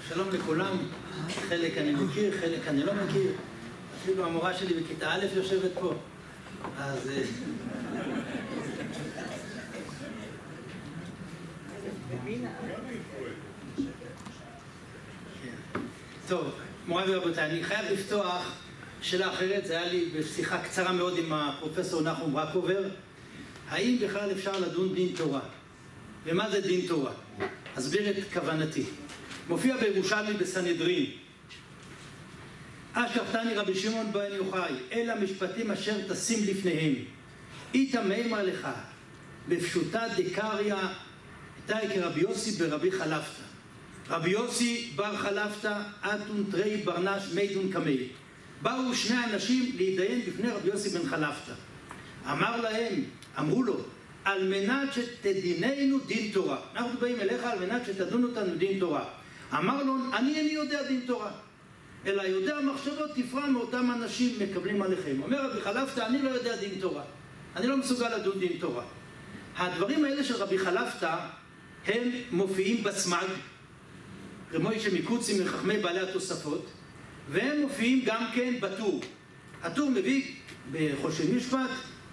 שלום לכולם, חלק אני מכיר, חלק אני לא מכיר. אפילו המורה שלי בכיתה א' יושבת פה. אז... טוב, מוריי ורבותיי, אני חייב לפתוח שאלה אחרת. זה היה לי בשיחה קצרה מאוד עם הפרופסור נחום ברקובר. האם בכלל אפשר לדון דין תורה? ומה זה דין תורה? אסביר את כוונתי. מופיע בירושלמי בסנהדרין, אשר תני רבי שמעון בן יוחאי, אל המשפטים אשר תשים לפניהם, איתה מימר לך, בפשוטה דקריא, תאי כרבי יוסי ברבי חלפתא. רבי יוסי בר חלפתא, אתון תרי ברנש מידון קמי. באו שני אנשים להתדיין בפני רבי יוסי בן חלפתא. אמרו לו, על מנת שתדיננו דין תורה. אנחנו באים אליך על מנת שתדון אותנו דין תורה. אמר לו, אני יודע דין תורה, אלא יודע מחשבות תפרע מאותם אנשים מקבלים עליכם. אומר רבי חלפתא, אני לא יודע דין תורה, אני לא מסוגל לדון דין תורה. הדברים האלה של רבי חלפתא הם מופיעים בסמ"ג, רמוישה מקוצי מחכמי בעלי התוספות, והם מופיעים גם כן בטור. הטור מביא בחושן משפט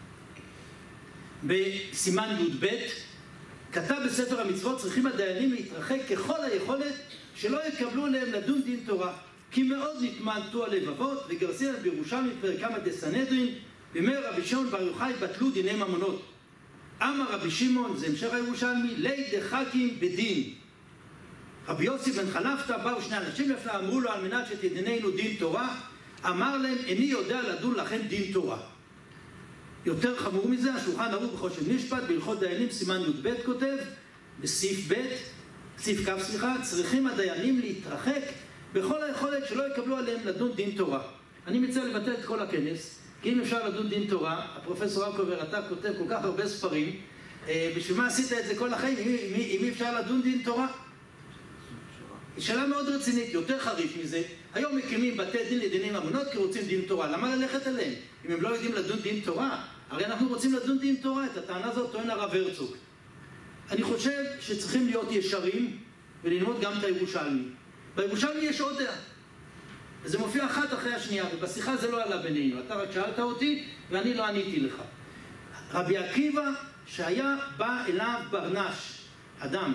בסימן י"ב, כתב בספר המצוות, צריכים הדיינים להתרחק ככל היכולת שלא יקבלו עליהם לדון דין תורה, כי מאוד נתמעטו הלבבות. וגרסיה בירושלמי פרק כמה דסנהדרין, בימי רבי שמעון בר יוחאי בטלו דיני ממונות. אמר רבי שמעון, זה המשך הירושלמי, לי דחקים בדין. רבי יוסי בן חלפתא, באו שני אנשים לפניו, אמרו לו על מנת שתדיננו דין תורה. אמר להם, איני יודע לדון לכם דין תורה. יותר חמור מזה, השולחן ערוך בחושן משפט בהלכות דיינים סימן י"ב כותב בסעיף כ', צריכים הדיינים להתרחק בכל היכולת שלא יקבלו עליהם לדון דין תורה. אני מציע לבטל את כל הכנס, כי אם אפשר לדון דין תורה, הפרופסור ברקובר, אתה כותב כל כך הרבה ספרים, בשביל מה עשית את זה כל החיים אם אי אפשר לדון דין תורה? שאלה מאוד רצינית. יותר חריף מזה, היום מקימים בתי דין לדיני ממונות כי רוצים דין תורה. למה ללכת עליהם? אם הם לא יודעים לדון דין תורה, הרי אנחנו רוצים לדון דין תורה. את הטענה הזאת טוען הרב הרצוג. אני חושב שצריכים להיות ישרים וללמוד גם את הירושלמי. בירושלמי יש עוד דעה, וזה מופיע אחת אחרי השנייה, ובשיחה זה לא עלה בינינו. אתה רק שאלת אותי ואני לא עניתי לך. רבי עקיבא, שהיה בא אליו ברנש, אדם,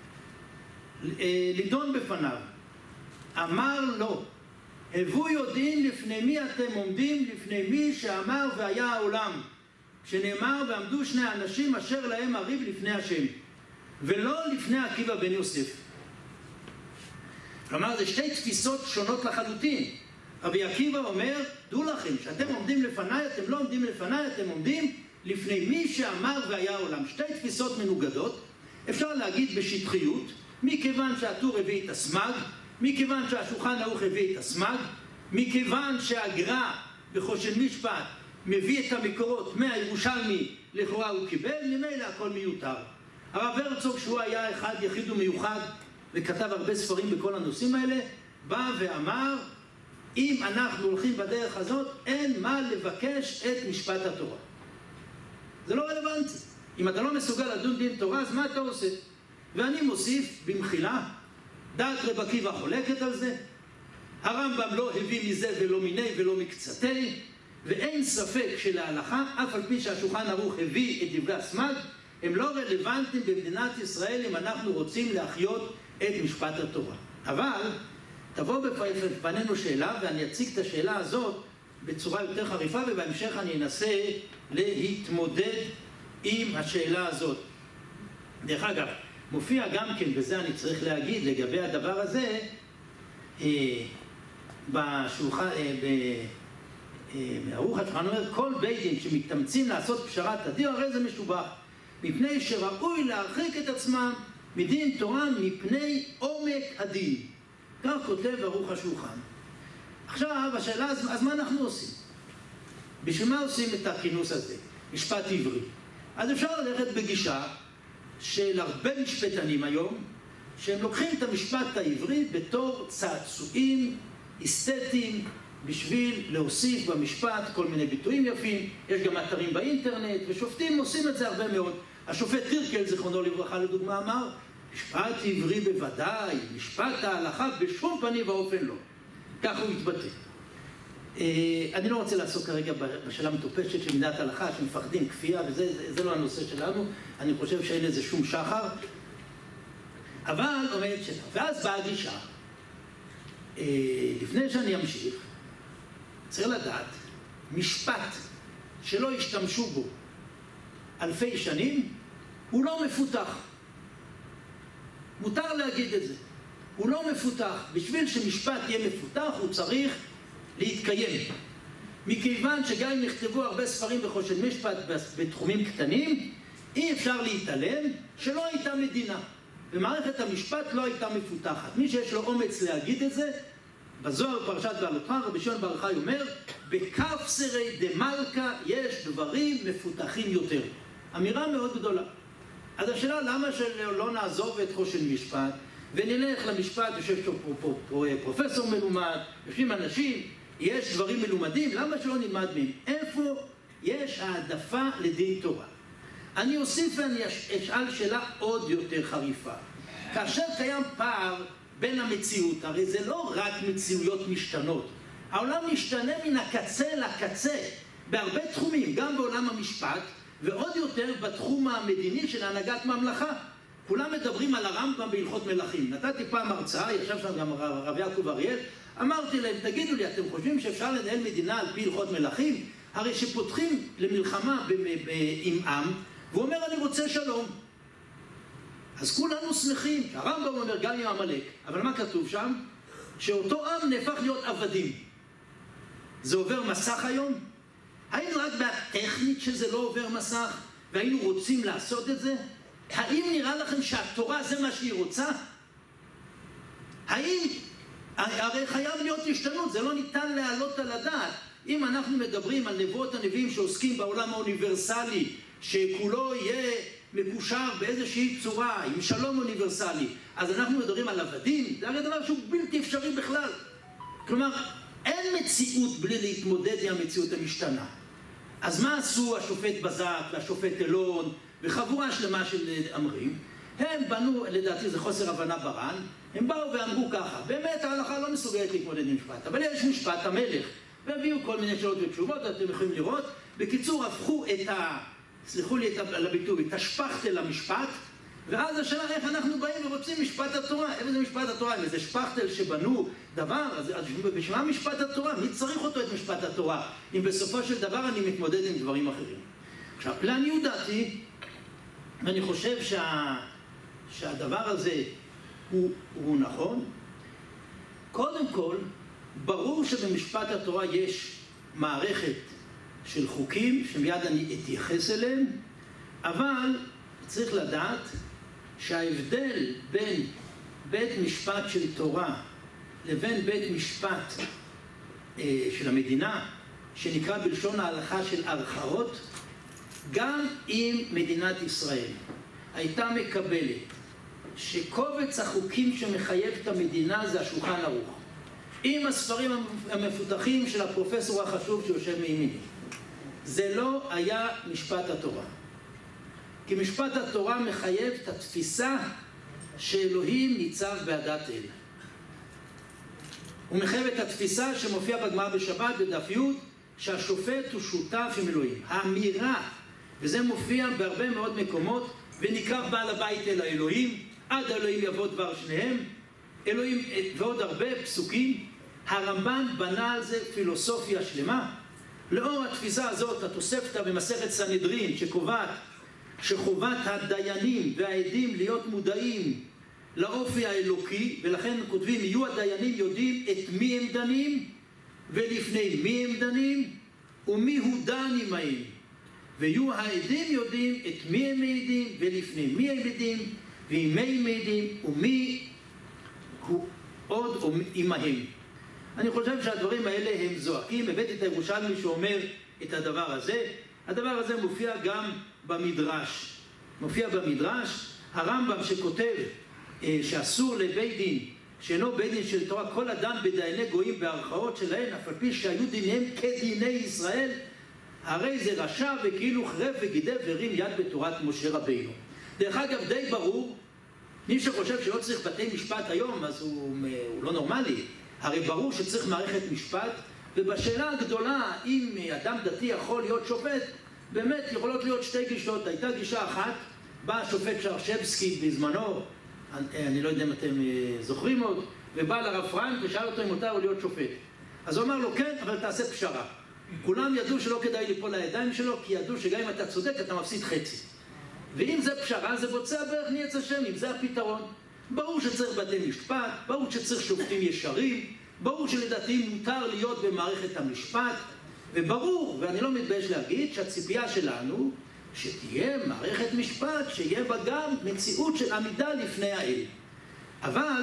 לדון בפניו, אמר לו, הבו יודעים לפני מי אתם עומדים, לפני מי שאמר והיה העולם, שנאמר ועמדו שני אנשים אשר להם הריב לפני השם, ולא לפני עקיבא בן יוסף. כלומר, זה שתי תפיסות שונות לחלוטין. רבי עקיבא אומר, דעו לכם שאתם עומדים לפניי, אתם לא עומדים לפניי, אתם עומדים לפני מי שאמר והיה העולם. שתי תפיסות מנוגדות. אפשר להגיד בשטחיות, מכיוון שהטור הביא את הסמ"ג, מכיוון שהשולחן ערוך הביא את הסמ"ג, מכיוון שהגר"א בחושן משפט מביא את המקורות מהירושלמי, לכאורה הוא קיבל, ממילא הכל מיותר. הרב הרצוג, שהוא היה אחד יחיד ומיוחד וכתב הרבה ספרים בכל הנושאים האלה, בא ואמר, אם אנחנו הולכים בדרך הזאת, אין מה לבקש את משפט התורה. זה לא רלוונטי. אם אתה לא מסוגל לדון דין תורה, אז מה אתה עושה? ואני מוסיף במחילה, דעת רב עקיבא חולקת על זה, הרמב"ם לא הביא מזה ולא מיני ולא מקצתי, ואין ספק שלהלכה, אף על פי שהשולחן ערוך הביא את דברי הסמ"ג, הם לא רלוונטיים במדינת ישראל אם אנחנו רוצים להחיות את משפט התורה. אבל תבוא בפנינו שאלה, ואני אציג את השאלה הזאת בצורה יותר חריפה, ובהמשך אני אנסה להתמודד עם השאלה הזאת. דרך אגב, מופיע גם כן, וזה אני צריך להגיד לגבי הדבר הזה, בשולחן, בערוך השולחן אומר, כל בית דין שמתאמצים לעשות פשרת הדין, הרי זה משובח, מפני שראוי להרחיק את עצמם מדין תורה מפני עומק הדין. כך כותב ערוך השולחן. עכשיו, השאלה, אז מה אנחנו עושים? בשביל מה עושים את הכינוס הזה? משפט עברי. אז אפשר ללכת בגישה של הרבה משפטנים היום, שהם לוקחים את המשפט העברי בתור צעצועים אסתטיים, בשביל להוסיף במשפט כל מיני ביטויים יפים. יש גם אתרים באינטרנט, ושופטים עושים את זה הרבה מאוד. השופט טירקל, זיכרונו לברכה, לדוגמה, אמר משפט עברי בוודאי, משפט ההלכה בשום פנים ואופן לא. כך הוא מתבטא. אני לא רוצה לעסוק כרגע בשאלה המטופשת של מדינת ההלכה, שמפחדים כפייה, וזה לא הנושא שלנו. אני חושב שאין לזה שום שחר. אבל עומדת שאלה. ואז באה הגישה, לפני שאני אמשיך, צריך לדעת, משפט שלא השתמשו בו אלפי שנים, הוא לא מפותח. מותר להגיד את זה. הוא לא מפותח. בשביל שמשפט יהיה מפותח, הוא צריך להתקיים. מכיוון שגם אם נכתבו הרבה ספרים בחושן משפט בתחומים קטנים, אי אפשר להתעלם שלא הייתה מדינה. ומערכת המשפט לא הייתה מפותחת. מי שיש לו אומץ להגיד את זה, בזוהר פרשת בעלותך, רבי שמעון בר יוחאי אומר, בקפסרי דמלכה יש דברים מפותחים יותר. אמירה מאוד גדולה. אז השאלה, למה שלא נעזוב את חושן משפט, ונלך למשפט, יושב פה פרופסור מלומד, יושבים אנשים, יש דברים מלומדים, למה שלא נלמד מהם? איפה יש העדפה לדין תורה? אני אוסיף ואני אשאל שאלה עוד יותר חריפה. כאשר קיים פער בין המציאות, הרי זה לא רק מציאויות משתנות. העולם משתנה מן הקצה לקצה, בהרבה תחומים, גם בעולם המשפט, ועוד יותר בתחום המדיני של הנהגת ממלכה. כולם מדברים על הרמב"ם בהלכות מלכים. נתתי פעם הרצאה, ישב שם גם הרב יעקב אריאל, אמרתי להם, תגידו לי, אתם חושבים שאפשר לנהל מדינה על פי הלכות מלכים? הרי שפותחים למלחמה עם עם, והוא אומר, אני רוצה שלום. אז כולנו שמחים. הרמב"ם אומר, גם עם עמלק. אבל מה כתוב שם? שאותו עם נהפך להיות עבדים. זה עובר מסך היום? היינו רק בטכנית שזה לא עובר מסך, והיינו רוצים לעשות את זה? האם נראה לכם שהתורה זה מה שהיא רוצה? האם? הרי חייב להיות השתנות, זה לא ניתן להעלות על הדעת. אם אנחנו מדברים על נבואות הנביאים שעוסקים בעולם האוניברסלי, שכולו יהיה מקושר באיזושהי צורה, עם שלום אוניברסלי, אז אנחנו מדברים על עבדים, זה הרי דבר שהוא בלתי אפשרי בכלל. כלומר, אין מציאות בלי להתמודד עם המציאות המשתנה. אז מה עשו השופט בזק והשופט אלון וחבורה שלמה של אמרים? הם בנו, לדעתי זה חוסר הבנה ברן, הם באו ואמרו ככה, באמת ההלכה לא מסוגלת להתמודד עם משפט, אבל יש משפט המלך, והביאו כל מיני שאלות ותשובות, אתם יכולים לראות. בקיצור, הפכו סליחו לי על הביטוי, את השפכתל למשפט, ואז השאלה איך אנחנו באים ורוצים משפט התורה. איפה זה משפט התורה? אם איזה שפכתל שבנו דבר, אז בשביל מה משפט התורה? מי צריך אותו את משפט התורה? אם בסופו של דבר אני מתמודד עם דברים אחרים. עכשיו, לעניות דעתי, ואני חושב שהדבר הזה הוא נכון. קודם כל, ברור שבמשפט התורה יש מערכת של חוקים, שמיד אני אתייחס אליהם, אבל צריך לדעת שההבדל בין בית משפט של תורה לבין בית משפט של המדינה, שנקרא בלשון ההלכה של ערכאות, גם אם מדינת ישראל הייתה מקבלת שקובץ החוקים שמחייב את המדינה זה השולחן ערוך, עם הספרים המפותחים של הפרופסור החשוב שיושב מימיני, זה לא היה משפט התורה. כי משפט התורה מחייב את התפיסה שאלוהים ניצב בעדת אל. הוא מחייב את התפיסה שמופיע בגמרא בשבת בדף י' שהשופט הוא שותף עם אלוהים. האמירה, וזה מופיע בהרבה מאוד מקומות, ונקרא בעל הבית אל האלוהים, עד האלוהים יבוא דבר שניהם, אלוהים ועוד הרבה פסוקים. הרמב"ן בנה על זה פילוסופיה שלמה. לאור התפיסה הזאת, התוספתא במסכת סנהדרין שקובעת שחובת הדיינים והעדים להיות מודעים לאופי האלוקי, ולכן כותבים, יהיו הדיינים יודעים את מי הם דנים ולפני מי הם דנים ומי הוא דן עמהם, ויהיו העדים יודעים את מי הם מעידים ולפני מי הם עדים ועם מי הם מעידים ומי הוא עוד עמהם. אני חושב שהדברים האלה הם זועקים. הבאתי את הירושלמי שאומר את הדבר הזה. הדבר הזה מופיע גם במדרש. מופיע במדרש. הרמב"ם שכותב שאסור לבית דין, שאינו בית דין של תורה, כל אדם בדייני גויים בערכאות שלהן, אף על פי שהיו דיניהם כדיני ישראל, הרי זה רשע וכאילו חרב וגידף והרים יד בתורת משה רבינו. דרך אגב, די ברור מי שחושב שלא צריך בתי משפט היום, אז הוא לא נורמלי. הרי ברור שצריך מערכת משפט, ובשאלה הגדולה, אם אדם דתי יכול להיות שופט, באמת יכולות להיות שתי גישות. הייתה גישה אחת, בא השופט שרשבסקי בזמנו, אני לא יודע אם אתם זוכרים עוד, ובא לרב פרנק ושאל אותו אם מותר להיות שופט. אז הוא אמר לו, כן, אבל תעשה פשרה. כולם ידעו שלא כדאי ליפול לידיים שלו, כי ידעו שגם אם אתה צודק, אתה מפסיד חצי. ואם זה פשרה, זה בוצע בערך ניץ השם, אם זה הפתרון. ברור שצריך בתי משפט, ברור שצריך שופטים ישרים, ברור שלדעתי מותר להיות במערכת המשפט, וברור, ואני לא מתבייש להגיד, שהציפייה שלנו, שתהיה מערכת משפט, שיהיה בה גם מציאות של עמידה לפני האל. אבל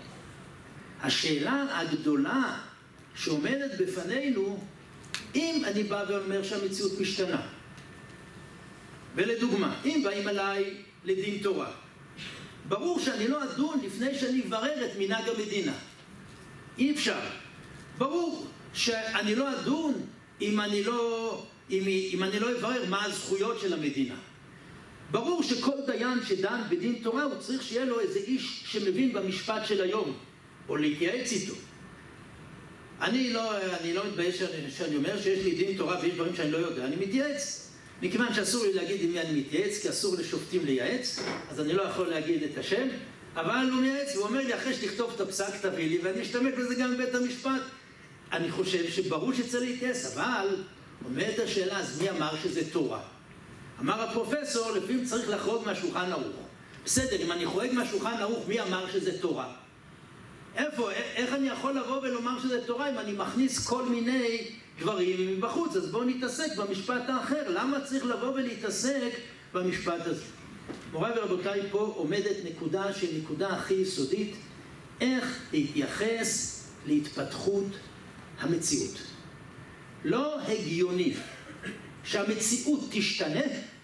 השאלה הגדולה שעומדת בפנינו, אם אני בא ואומר שהמציאות משתנה, ולדוגמה, אם באים אליי לדין תורה, ברור שאני לא אדון לפני שאני אברר את מנהג המדינה. אי אפשר. ברור שאני לא אדון אם אני לא אברר מה הזכויות של המדינה. ברור שכל דיין שדן בדין תורה הוא צריך שיהיה לו איזה איש שמבין במשפט של היום, או להתייעץ איתו. אני לא מתבייש שאני אומר שיש לי דין תורה ויש דברים שאני לא יודע, אני מתייעץ. מכיוון שאסור לי להגיד עם מי אני מתייעץ, כי אסור לשופטים לייעץ, אז אני לא יכול להגיד את השם, אבל הוא מייעץ, הוא אומר לי, אחרי שתכתוב את הפסק תביא לי, ואני אשתמש בזה גם בבית המשפט. אני חושב שברור שצריך להתייעץ, אבל עומדת השאלה, אז מי אמר שזה תורה? אמר הפרופסור, לפעמים צריך לחרוג מהשולחן ערוך. בסדר, אם אני חורג מהשולחן ערוך, מי אמר שזה תורה? איך אני יכול לבוא ולומר שזה תורה אם אני מכניס כל מיני דברים מבחוץ? אז בואו נתעסק במשפט האחר. למה צריך לבוא ולהתעסק במשפט הזה? מוריי ורבותיי, פה עומדת נקודה שהיא נקודה הכי יסודית, איך להתייחס להתפתחות המציאות. לא הגיוני שהמציאות תשתנה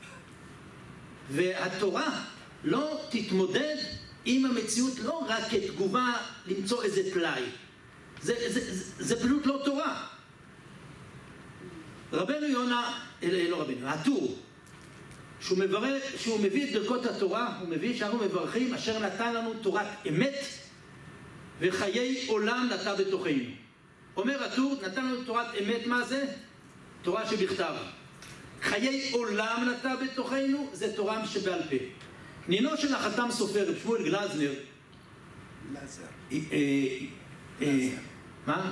והתורה לא תתמודד עם המציאות לא רק כתגובה למצוא איזה פלאי. זה פשוט לא תורה. רבנו יונה, לא רבנו, הטור, שהוא מביא את ברכות התורה, הוא מביא שאנחנו מברכים אשר נתן לנו תורת אמת וחיי עולם נטע בתוכנו. אומר הטור, נתן לנו תורת אמת, מה זה? תורה שבכתב. חיי עולם נטע בתוכנו, זה תורה שבעל פה. נינו של החתם סופר, שמואל גלזנר. מה?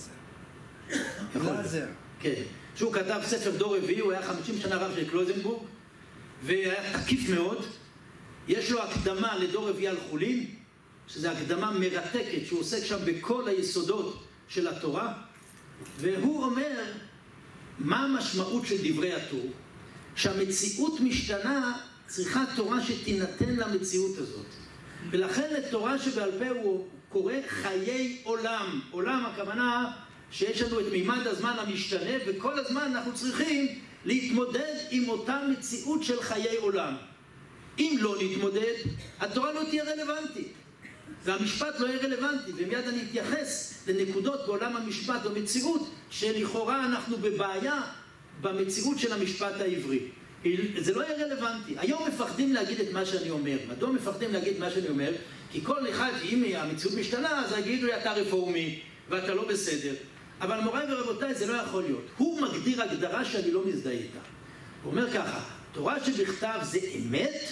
גלזר. כן. שהוא כתב ספר דור רביעי, הוא היה 50 שנה רב של קלוזנבורג, והיה תקיף מאוד. יש לו הקדמה לדור רביעי על חולין, שזו הקדמה מרתקת, שהוא עוסק שם בכל היסודות של התורה, והוא אומר, מה המשמעות של דברי הטור? שהמציאות משתנה, צריכה תורה שתינתן למציאות הזאת. ולכן לתורה שבעל פה הוא קורא חיי עולם. עולם הכוונה שיש לנו את מימד הזמן המשתנה, וכל הזמן אנחנו צריכים להתמודד עם אותה מציאות של חיי עולם. אם לא נתמודד, התורה לא תהיה רלוונטית. והמשפט לא יהיה רלוונטי, ומיד אני אתייחס לנקודות בעולם המשפט במציאות, שלכאורה אנחנו בבעיה במציאות של המשפט העברי. זה לא יהיה רלוונטי. היום מפחדים להגיד את מה שאני אומר. מדוע מפחדים להגיד מה שאני אומר? כי כל אחד, אם המציאות משתנה, אז יגידו לי, אתה רפורמי, ואתה לא בסדר. אבל מוריי ורבותיי, זה לא יכול להיות. הוא מגדיר הגדרה שאני לא מזדהה איתה. הוא אומר ככה, תורה שבכתב זה אמת,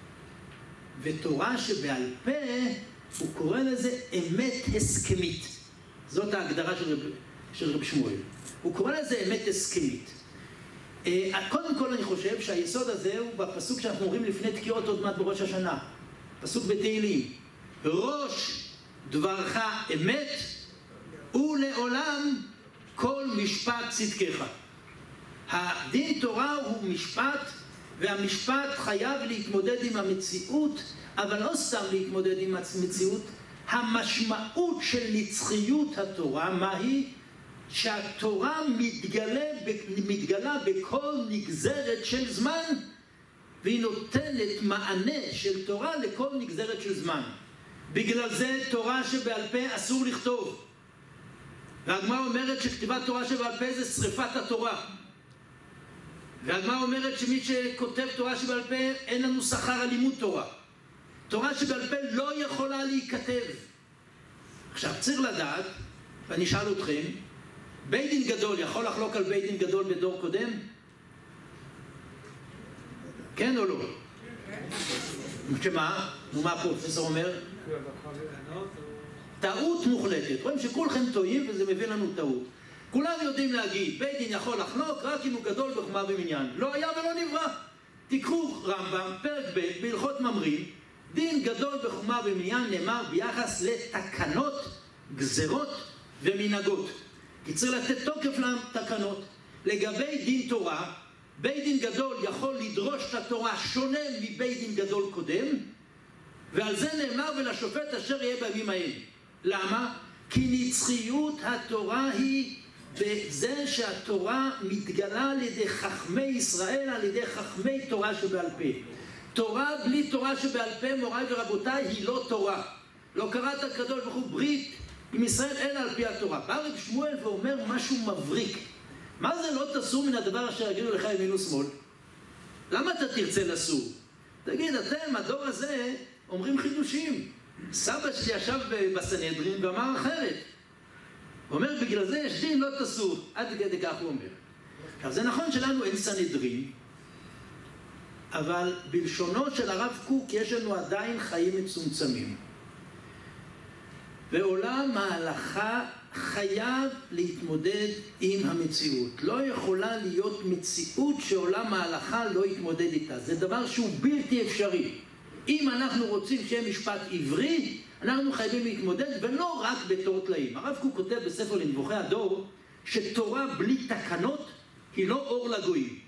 ותורה שבעל פה, הוא קורא לזה אמת הסכמית. זאת ההגדרה של רב שמואל. הוא קורא לזה אמת הסכמית. קודם כל אני חושב שהיסוד הזה הוא בפסוק שאנחנו אומרים לפני תקיעות עוד מעט בראש השנה. פסוק בתהילים. ראש דברך אמת ולעולם כל משפט צדקך. הדין תורה הוא משפט, והמשפט חייב להתמודד עם המציאות, אבל לא סתם להתמודד עם המציאות. המשמעות של נצחיות התורה, מהי? שהתורה מתגלה בכל נגזרת של זמן, והיא נותנת מענה של תורה לכל נגזרת של זמן. בגלל זה תורה שבעל פה אסור לכתוב. והגמרא אומרת שכתיבת תורה שבעל פה זה שריפת התורה. והגמרא אומרת שמי שכותב תורה שבעל פה אין לנו שכר על לימוד תורה. תורה שבעל פה לא יכולה להיכתב. עכשיו, צריך לדעת, ואני אשאל אתכם, בית דין גדול יכול לחלוק על בית דין גדול בדור קודם? כן או לא? שמה? מה הפרופסור אומר? טעות מוחלטת. רואים שכולכם טועים וזה מביא לנו טעות. כולם יודעים להגיד, בית דין יכול לחלוק רק אם הוא גדול בחוכמה ומניין. לא היה ולא נברא. תיקחו רמב"ם, פרק ב' בהלכות ממרים, דין גדול בחוכמה ומניין נאמר ביחס לתקנות, גזרות ומנהגות. כי צריך לתת תוקף לתקנות. לגבי דין תורה, בית דין גדול יכול לדרוש את התורה שונה מבית דין גדול קודם, ועל זה נאמר ולשופט אשר יהיה בימים האלה. למה? כי נצחיות התורה היא בזה שהתורה מתגלה על ידי חכמי ישראל, על ידי חכמי תורה שבעל פה. תורה בלי תורה שבעל פה, מוריי ורבותיי, היא לא תורה. לא קראת הקדוש ברוך הוא ברית עם ישראל אלא על פי התורה. בא רב שמואל ואומר משהו מבריק. מה זה לא תסור מן הדבר אשר יגידו לך ימין ושמאל? למה אתה תרצה לסור? תגיד, אתם, הדור הזה, אומרים חידושים. סבא שלי ישב בסנהדרין ואמר אחרת. הוא אומר, בגלל זה יש דין לא תסור. עד כדי כך הוא אומר. עכשיו, זה נכון שלנו אין סנהדרין, אבל בלשונו של הרב קוק יש לנו עדיין חיים מצומצמים. ועולם ההלכה חייב להתמודד עם המציאות. לא יכולה להיות מציאות שעולם ההלכה לא יתמודד איתה. זה דבר שהוא בלתי אפשרי. אם אנחנו רוצים שיהיה משפט עברי, אנחנו חייבים להתמודד, ולא רק בתור טלאים. הרב קוק כותב בספר לנבוכי הדור, שתורה בלי תקנות היא לא אור לגויים.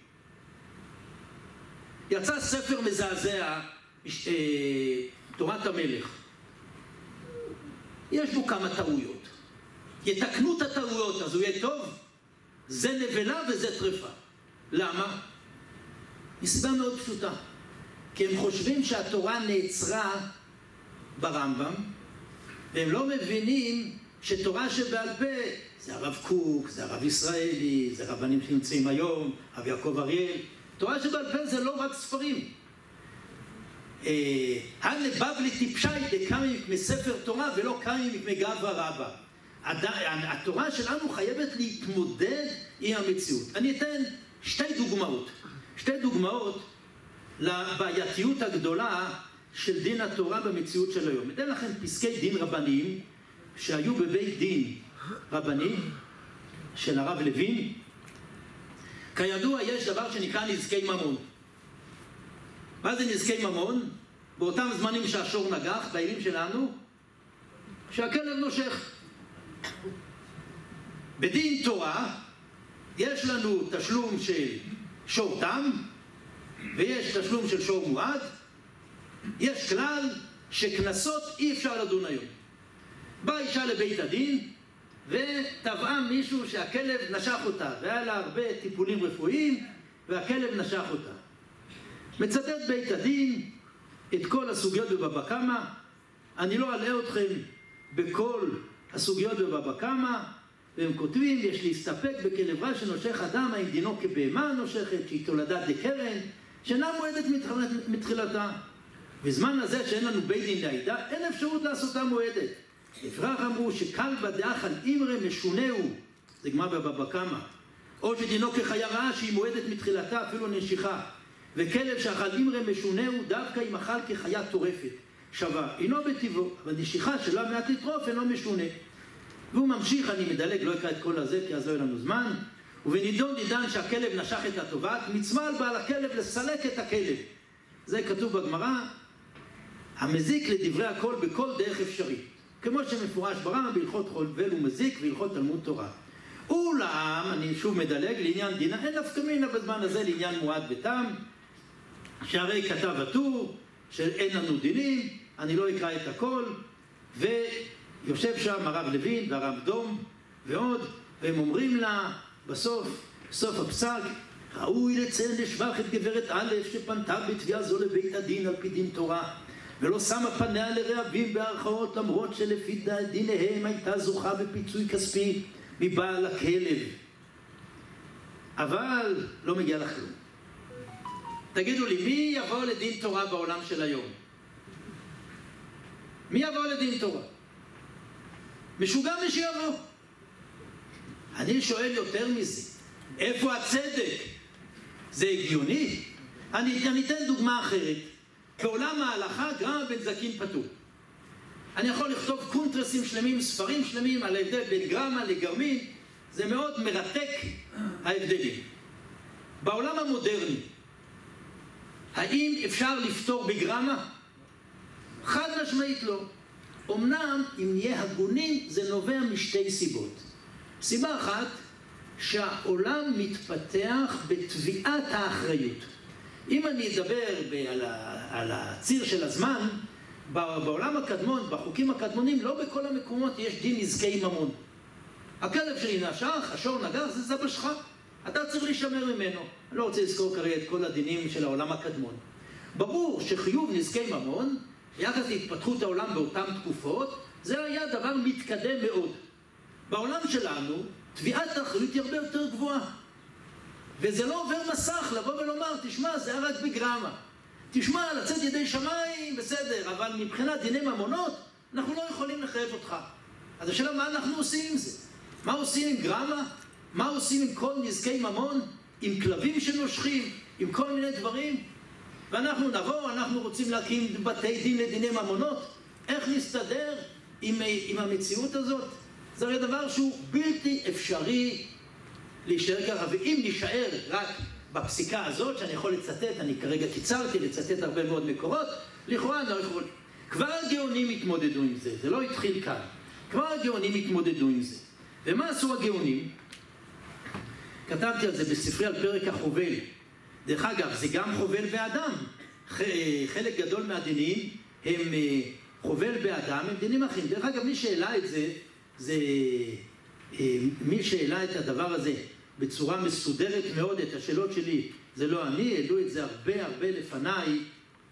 יצא ספר מזעזע, תורת המלך. יש בו כמה טעויות. יתקנו את הטעויות, אז הוא יהיה טוב. זה נבלה וזה טרפה. למה? מסיבה מאוד פשוטה. כי הם חושבים שהתורה נעצרה ברמב"ם, והם לא מבינים שתורה שבעל פה זה הרב קוק, זה הרב ישראלי, זה רבנים שנמצאים היום, הרב יעקב אריאל. תורה שבעל פה זה לא רק ספרים. הנבבלי טיפשי דקמי מספר תורה ולא קמי מגברא רבא. התורה שלנו חייבת להתמודד עם המציאות. אני אתן שתי דוגמאות לבעייתיות הגדולה של דין התורה במציאות של היום. אתן לכם פסקי דין רבניים שהיו בבית דין רבני של הרב לוין. כידוע יש דבר שנקרא נזקי ממון. מה זה נזקי ממון? באותם זמנים שהשור נגח, בימים שלנו, שהכלב נושך. בדין תורה יש לנו תשלום של שור תם, ויש תשלום של שור מועד. יש כלל שכנסות אי אפשר לדון היום. באה אישה לבית הדין, וטבעה מישהו שהכלב נשך אותה, והיה לה הרבה טיפולים רפואיים, והכלב נשך אותה. מצטט בית הדין את כל הסוגיות בבבא קמא. אני לא אלאה אתכם בכל הסוגיות בבבא קמא, והם כותבים, יש להסתפק בכלב רע שנושך אדם, האם דינו כבהמה נושכת, שהיא תולדת דקרן, שאינה מועדת מתחילתה. בזמן הזה שאין לנו בית דין לעדה, אין אפשרות לעשותה מועדת. לפיכך אמרו שקל בדרך על אימרה משונהו, זה גמרא בבבא קמא, או שדינו כחיה רעה שהיא מועדת מתחילתה אפילו נשיכה, וכלב שאכל אימרה משונהו דווקא אם אכל כחיה טורפת שווה, אינו בטבעו, אבל נשיכה שלא מעט לטרוף אינו משונה. והוא ממשיך, אני מדלג, לא אקרא את כל הזה כי אז לא יהיה לנו זמן. ובנידון נידן שהכלב נשך את התובעת, מצווה על בעל הכלב לסלק את הכלב. זה כתוב בגמרא, המזיק לדברי הכל בכל דרך אפשרית. כמו שמפורש ברמב"ם בהלכות חובל ומזיק והלכות תלמוד תורה. אולם, אני שוב מדלג, לעניין דינה, אין נפקא מינה בזמן הזה לעניין מועד ותם, שהרי כתב הטור, שאין לנו דינים, אני לא אקרא את הכל, ויושב שם הרב לוין והרב דום ועוד, והם אומרים לה בסוף, סוף הפסק, ראוי לציין לשבח את גברת א' שפנתה בתביעה זו לבית הדין על פי דין תורה, ולא שמה פניה לרעבים בערכאות, למרות שלפי דיניהם הייתה זוכה בפיצוי כספי מבעל הכלב. אבל לא מגיע לך כלום. תגידו לי, מי יבוא לדין תורה בעולם של היום? מי יבוא לדין תורה? משוגע מי שיבוא. אני שואל יותר מזה, איפה הצדק? זה הגיוני? אני אתן דוגמה אחרת. בעולם ההלכה גרמה בנזקין פטור. אני יכול לכתוב קונטרסים שלמים, ספרים שלמים על ההבדל בין גרמה לגרמין. זה מאוד מרתק ההבדלים. בעולם המודרני, האם אפשר לפתור בגרמה? חד משמעית לא. אמנם אם נהיה הגונים זה נובע משתי סיבות. סיבה אחת, שהעולם מתפתח בתביעת האחריות. אם אני אדבר על הציר של הזמן, בעולם הקדמון, בחוקים הקדמונים, לא בכל המקומות יש דין נזקי ממון. הכלב שלי נשך, השור נגח, זה זבשך. אתה צריך להישמר ממנו. אני לא רוצה לזכור כרגע את כל הדינים של העולם הקדמון. ברור שחיוב נזקי ממון, יחס להתפתחות העולם באותן תקופות, זה היה דבר מתקדם מאוד. בעולם שלנו, תביעת האחריות היא הרבה יותר גבוהה. וזה לא עובר מסך לבוא ולומר, תשמע, זה היה רק בגרמה. תשמע, לצאת ידי שמיים, בסדר, אבל מבחינת דיני ממונות, אנחנו לא יכולים לחייב אותך. אז השאלה, מה אנחנו עושים עם זה? מה עושים עם גרמה? מה עושים עם כל נזקי ממון? עם כלבים שנושכים? עם כל מיני דברים? ואנחנו נבוא, אנחנו רוצים להקים בתי דין לדיני ממונות. איך נסתדר עם המציאות הזאת? זה הרי דבר שהוא בלתי אפשרי להישאר ככה. ואם נשאר רק בפסיקה הזאת, שאני יכול לצטט, אני כרגע קיצרתי לצטט הרבה מאוד מקורות, לכאורה אני לא יכול. כבר הגאונים התמודדו עם זה, זה לא התחיל כאן. כבר הגאונים התמודדו עם זה. ומה עשו הגאונים? כתבתי על זה בספרי על פרק החובל. דרך אגב, זה גם חובל באדם. חלק גדול מהדינים הם חובל באדם, הם דינים אחרים. דרך אגב, מי שאלה את זה, מי שאלה את הדבר הזה בצורה מסודרת מאוד, את השאלות שלי, זה לא אני, העלו את זה הרבה לפניי.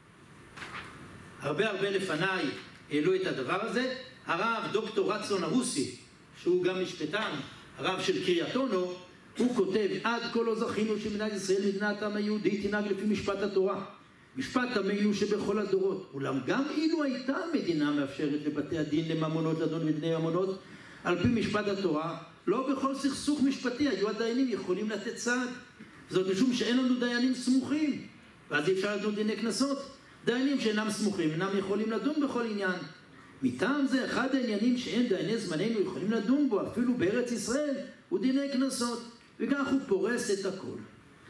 הרבה לפניי העלו את הדבר הזה. הרב דוקטור רצון הרוסי, שהוא גם משפטן, הרב של קריית אונו, הוא כותב, עד כה לא זכינו שמדינת ישראל, מדינת העם היהודי, תנהג לפי משפט התורה. משפט עמנו שבכל הדורות. אולם גם אילו הייתה המדינה מאפשרת לבתי הדין לממונות לדון בדיני ממונות, על פי משפט התורה, לא בכל סכסוך משפטי היו הדיינים יכולים לתת צעד. זאת משום שאין לנו דיינים סמוכים, ואז אי אפשר לדון דיני קנסות. דיינים שאינם סמוכים אינם יכולים לדון בכל עניין. מטעם זה אחד העניינים שאין דייני זמננו יכולים לדון בו, אפילו בארץ ישראל, הוא דיני קנסות. וכך הוא פורס את הכל.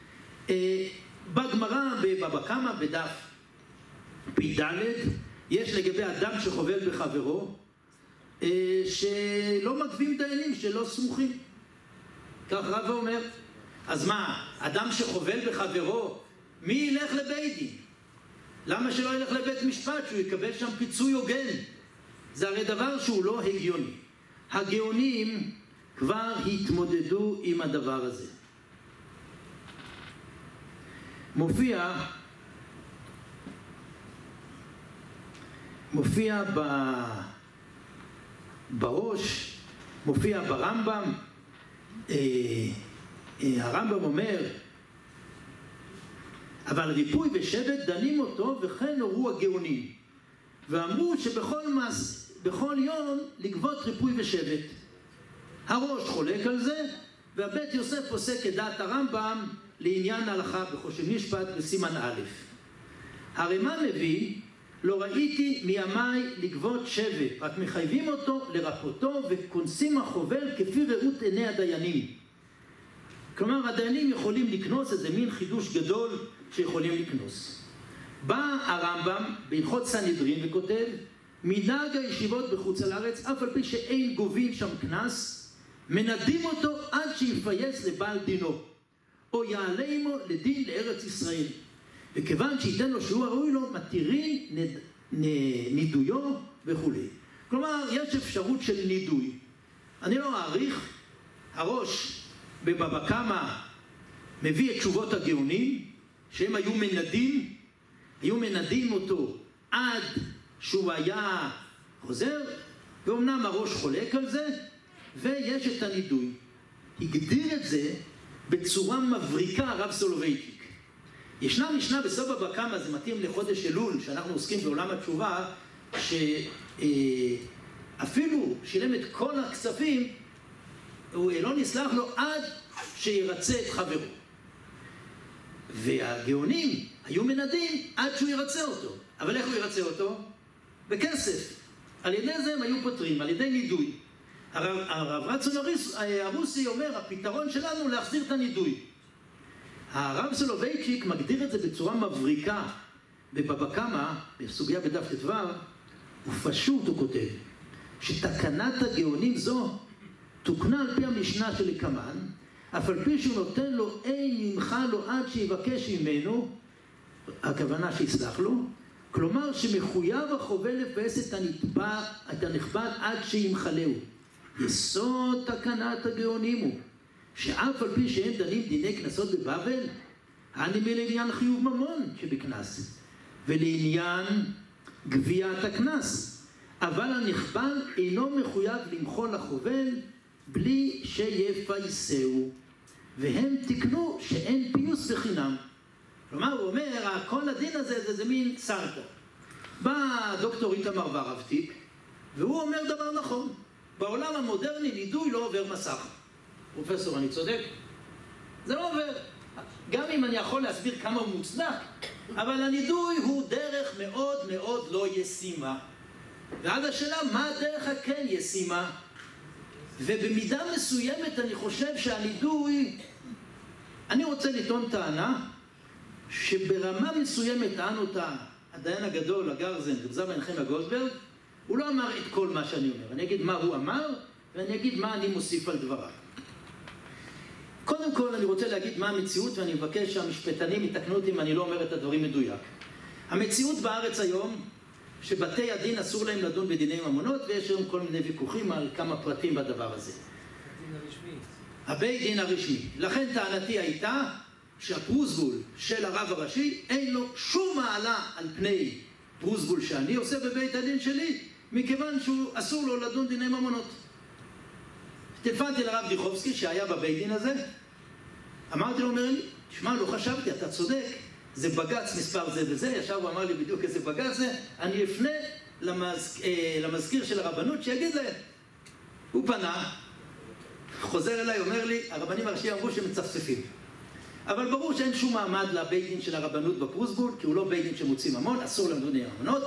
בגמרא, בבבא קמא, בדף פ"ד, יש לגבי אדם שחובל בחברו, שלא מגבים דיינים שלא סמוכים. כך רבא אומר. אז מה, אדם שחובל בחברו, מי ילך לבית דין? למה שלא ילך לבית משפט, שהוא יקבל שם פיצוי הוגן? זה הרי דבר שהוא לא הגיוני. הגאונים כבר התמודדו עם הדבר הזה. מופיע בראש, מופיע ברמב"ם. הרמב"ם אומר, אבל ריפוי ושבט דנים אותו, וכן הורו הגאונים. ואמרו שבכל יום לגבות ריפוי ושבט. הראש חולק על זה, והבית יוסף פוסק את דעת הרמב"ם לעניין ההלכה בחושב משפט בסימן א'. הרמ"א מביא, לא ראיתי מימיי לגבות שבט, רק מחייבים אותו לרפותו וכונסים החובל כפי ראות עיני הדיינים. כלומר, הדיינים יכולים לקנוס, איזה מין חידוש גדול שיכולים לקנוס. בא הרמב"ם בהלכות סנהדרין וכותב, מנהג הישיבות בחוץ לארץ, אף על פי שאין גובים שם קנס, מנדים אותו עד שיפייס לבעל דינו, או יעלה עמו לדין לארץ ישראל. וכיוון שייתן לו שהוא הראוי לו, מתירים נידויו וכו'. כלומר, יש אפשרות של נידוי. אני לא אעריך, הראש בבבא קמא מביא את תשובות הגאונים, שהם היו מנדים אותו עד שהוא היה חוזר, ואומנם הראש חולק על זה, ויש את הנידוי. הגדיר את זה בצורה מבריקה הרב סולובייצ'יק. ישנה משנה בסוף בבא קמא, זה מתאים לחודש אלול, שאנחנו עוסקים בעולם התשובה, אפילו שילם את כל הכספים, הוא לא נסלח לו עד שירצה את חברו. והגאונים היו מנדים עד שהוא ירצה אותו. אבל איך הוא ירצה אותו? בכסף. על ידי זה הם היו פותרים, על ידי נידוי. הרב רצון הרוסי אומר, הפתרון שלנו להחזיר את הנידוי. הרב סולובייצ'יק מגדיר את זה בצורה מבריקה. בבבא קמא, בסוגיה בדף ט"ו, ופשוט הוא כותב, שתקנת הגאונים זו תוקנה על פי המשנה של קמן, אף על פי שהוא נותן לו אין ממך לו עד שיבקש ממנו, הכוונה שיסלח לו, כלומר שמחויב החובל לפעס את הנכבד עד שימחלהו. יסוד תקנת הגאונים הוא, שאף על פי שהם דנים דיני כנסות בבבל, הנמי לעניין חיוב ממון שבכנס, ולעניין גביית הכנס. אבל הנכבל אינו מחויב למחול לחובל בלי שיפייסהו, והם תקנו שאין פיוס בחינם. כלומר, הוא אומר, כל הדין הזה זה מין סרטה. בא דוקטור איתמר ורהפטיג, והוא אומר דבר נכון. בעולם המודרני נידוי לא עובר מסך. פרופסור, אני צודק? זה לא עובר. גם אם אני יכול להסביר כמה הוא מוצדק, אבל הנידוי הוא דרך מאוד מאוד לא ישימה. ועד השאלה, מה הדרך הכן ישימה? ובמידה מסוימת אני חושב שהנידוי, אני רוצה לטעון טענה, שברמה מסוימת טען אותה הדיין הגדול, הגרזן, רב זלמן נחמיה גולדברג, הוא לא אמר את כל מה שאני אומר. אני אגיד מה הוא אמר, ואני אגיד מה אני מוסיף על דבריו. קודם כל אני רוצה להגיד מה המציאות, ואני מבקש שהמשפטנים יתקנו אותי אם אני לא אומר את הדברים מדויק. המציאות בארץ היום, שבתי הדין אסור להם לדון בדיני ממונות, ויש היום כל מיני ויכוחים על כמה פרטים בדבר הזה. הדין הרשמי. הבית דין הרשמי. לכן טענתי הייתה שהפרוסגול של הרב הראשי אין לו שום מעלה על פני פרוסגול שאני עושה בבית הדין שלי, מכיוון שהוא אסור לו לדון דיני ממונות. טלפנתי לרב דיחובסקי שהיה בבית דין הזה, אמרתי לו, אומר לי, שמע, לא חשבתי, אתה צודק, זה בגץ מספר זה וזה, ישב הוא אמר לי בדיוק איזה בגץ זה, אני אפנה למזכיר של הרבנות שיגיד להם. הוא פנה, חוזר אליי, אומר לי, הרבנים הראשיים אמרו שהם מצפצפים. אבל ברור שאין שום מעמד לבית דין של הרבנות בפרוסגול, כי הוא לא בית דין שמוציא ממון, אסור להם דיני ממונות,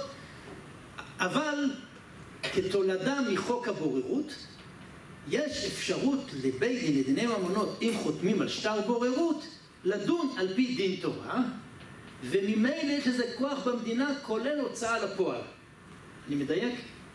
אבל כתולדה מחוק הבוררות, יש אפשרות לבית דין לדיני ממונות, אם חותמים על שטר בוררות, לדון על פי דין תורה, וממילא יש איזה כוח במדינה כולל הוצאה לפועל. אני מדייק?